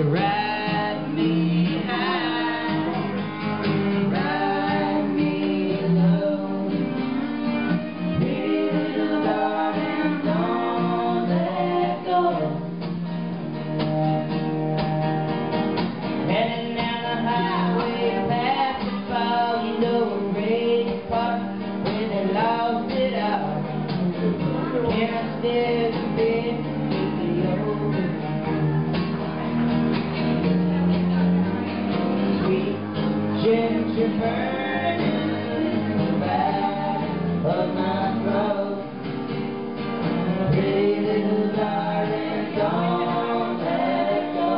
to ride me high, ride me low. Pretty little darling, don't let go. Heading down the highway past the fall, you know a great part when they lost it all. Can I still fit with the old sweet ginger burning in the back of my throat? Pretty little darling, don't let go.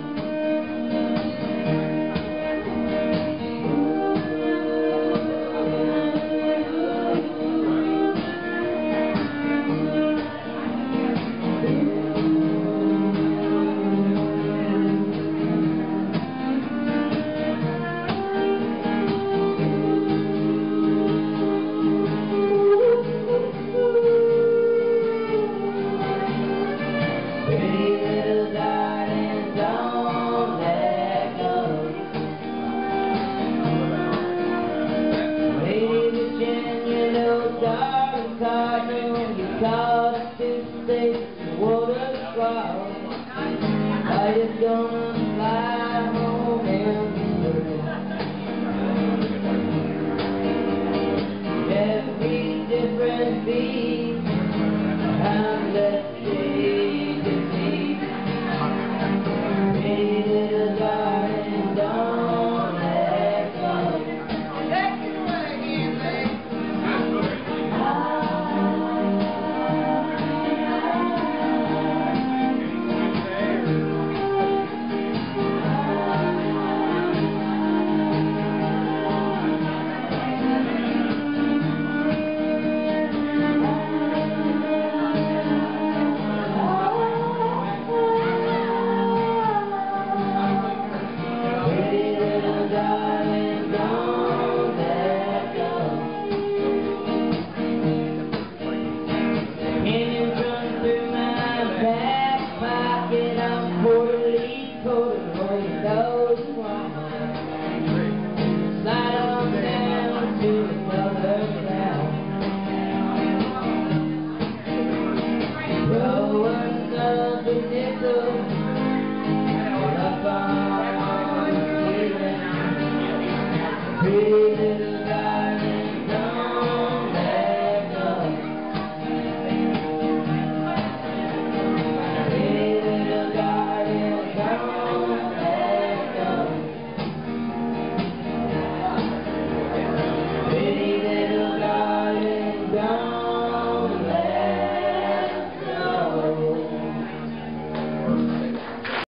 Pretty little darling, don't let go. Lady Virginia, no darling cardinal, you called us to say the water squall. Are you gonna fly home early? Every different beat, I'm left shade to see. Pretty little darling, don't let go. Take it away again, babe. Pretty little darling, don't let go. Opinions run through my back pocket. I'm quarterly corduroy, those ones. Slide on down to another town. Throw another nickel